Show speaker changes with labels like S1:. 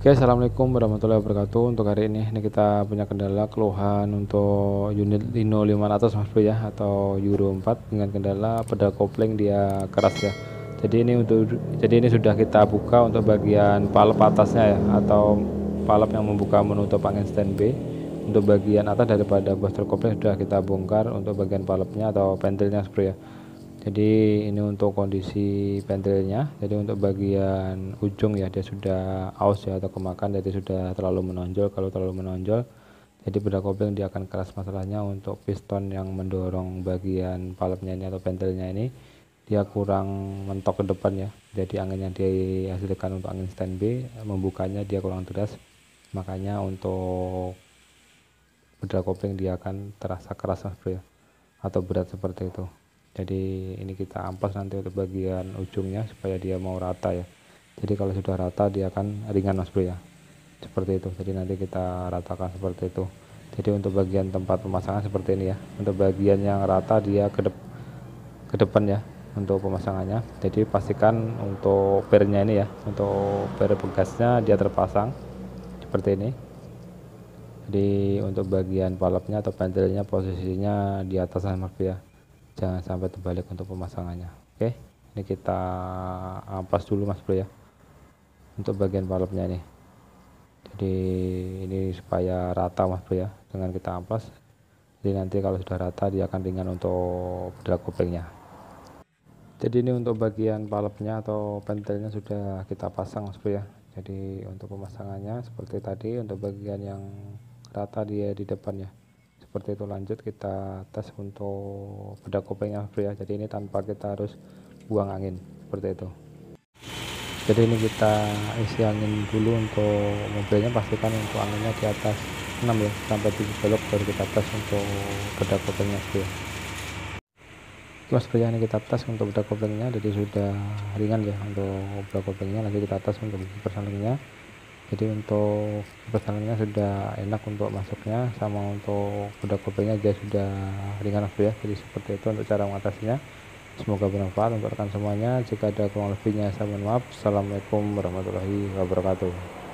S1: Oke, assalamualaikum warahmatullahi wabarakatuh. Untuk hari ini kita punya kendala keluhan untuk unit Lino 500 Mas Bro ya, atau Euro 4 dengan kendala pedal kopling dia keras ya. Jadi ini sudah kita buka untuk bagian palep atasnya ya, atau palep yang membuka menutup angin standby. Untuk bagian atas daripada booster kopling sudah kita bongkar untuk bagian palepnya atau pentilnya Mas Bro ya. Jadi ini untuk kondisi pentilnya. Jadi untuk bagian ujung ya, dia sudah aus ya atau kemakan, jadi sudah terlalu menonjol. Kalau terlalu menonjol, jadi pedal kopling dia akan keras. Masalahnya untuk piston yang mendorong bagian palepnya ini atau pentilnya ini, dia kurang mentok ke depan ya. Jadi angin yang dihasilkan untuk angin standby membukanya dia kurang deras, makanya untuk pedal kopling dia akan terasa keras Mas Bro ya, atau berat seperti itu. Jadi ini kita amplas nanti untuk bagian ujungnya supaya dia mau rata ya. Jadi kalau sudah rata dia akan ringan Mas Bro ya, seperti itu. Jadi nanti kita ratakan seperti itu. Jadi untuk bagian tempat pemasangan seperti ini ya. Untuk bagian yang rata dia ke depan ya untuk pemasangannya. Jadi pastikan untuk pernya ini ya, untuk per pegasnya dia terpasang seperti ini. Jadi untuk bagian palepnya atau pentilnya posisinya di atas Mas Bro ya, jangan sampai terbalik untuk pemasangannya. Oke, ini kita amplas dulu Mas Bro ya untuk bagian palepnya ini. Jadi ini supaya rata Mas Bro ya, dengan kita amplas. Jadi nanti kalau sudah rata dia akan ringan untuk pedal koplingnya. Jadi ini untuk bagian palepnya atau pentilnya sudah kita pasang Mas Bro ya. Jadi untuk pemasangannya seperti tadi, untuk bagian yang rata dia di depan ya, seperti itu. Lanjut kita tes untuk pedal koplingnya Bro ya. Jadi ini tanpa kita harus buang angin seperti itu. Jadi ini kita isi angin dulu untuk mobilnya, pastikan untuk anginnya di atas 6 ya, sampai 7 balok baru kita tes untuk pedal koplingnya Bro ya. Mas Bro ya, ini kita tes untuk pedal koplingnya, jadi sudah ringan ya untuk pedal koplingnya. Lanjut kita tes untuk persalingnya. Jadi untuk persalingnya sudah enak untuk masuknya, sama untuk pedal koplingnya dia sudah ringan Mas Bro ya. Jadi seperti itu untuk cara mengatasinya. Semoga bermanfaat untuk rekan semuanya. Jika ada kurang lebihnya saya mohon maaf. Assalamualaikum warahmatullahi wabarakatuh.